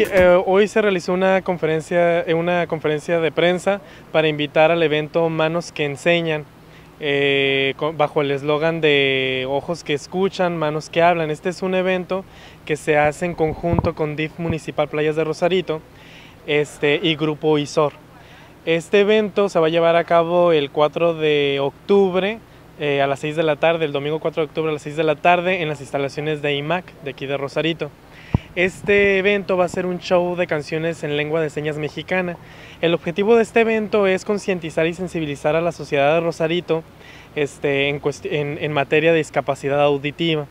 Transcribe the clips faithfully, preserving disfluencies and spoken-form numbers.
Sí, eh, hoy se realizó una conferencia, eh, una conferencia de prensa para invitar al evento Manos que Enseñan, eh, con, bajo el eslogan de Ojos que Escuchan, Manos que Hablan. Este es un evento que se hace en conjunto con D I F Municipal Playas de Rosarito este, y Grupo ISOR. Este evento se va a llevar a cabo el cuatro de octubre eh, a las seis de la tarde, el domingo cuatro de octubre a las seis de la tarde en las instalaciones de I M A C de aquí de Rosarito. Este evento va a ser un show de canciones en lengua de señas mexicana. El objetivo de este evento es concientizar y sensibilizar a la sociedad de Rosarito este, en, en, en materia de discapacidad auditiva.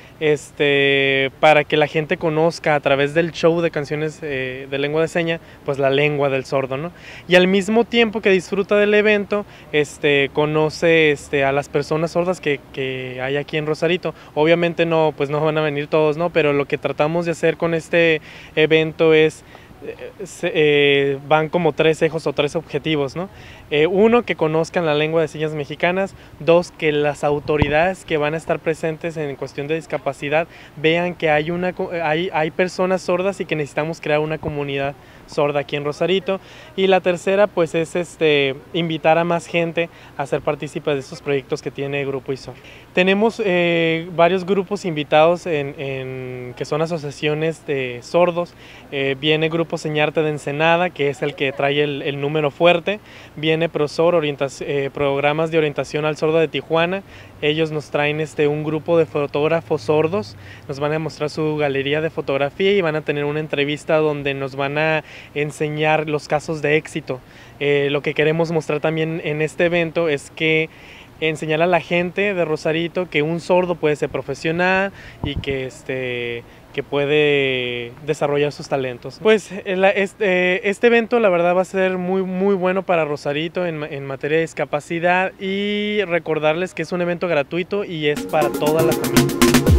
Este, para que la gente conozca a través del show de canciones eh, de lengua de seña, pues la lengua del sordo, ¿no? Y al mismo tiempo que disfruta del evento, este, conoce este, a las personas sordas que, que hay aquí en Rosarito. Obviamente no, pues no van a venir todos, ¿no? Pero lo que tratamos de hacer con este evento es Se, eh, van como tres ejes o tres objetivos, ¿no? Eh, uno, que conozcan la lengua de señas mexicanas. Dos, que las autoridades que van a estar presentes en cuestión de discapacidad vean que hay, una, hay, hay personas sordas y que necesitamos crear una comunidad sorda aquí en Rosarito. Y la tercera, pues es este, invitar a más gente a ser partícipes de estos proyectos que tiene Grupo ISOR. Tenemos eh, varios grupos invitados en, en, que son asociaciones de sordos. Eh, viene Grupo Señarte de Ensenada, que es el que trae el, el número fuerte. Viene ProSor, eh, programas de orientación al sordo de Tijuana. Ellos nos traen este, un grupo de fotógrafos sordos. Nos van a mostrar su galería de fotografía y van a tener una entrevista donde nos van a enseñar los casos de éxito. Eh, lo que queremos mostrar también en este evento es que enseñar a la gente de Rosarito que un sordo puede ser profesional y que este que puede desarrollar sus talentos. Pues este, este evento la verdad va a ser muy muy bueno para Rosarito en, en materia de discapacidad, y recordarles que es un evento gratuito y es para toda la familia.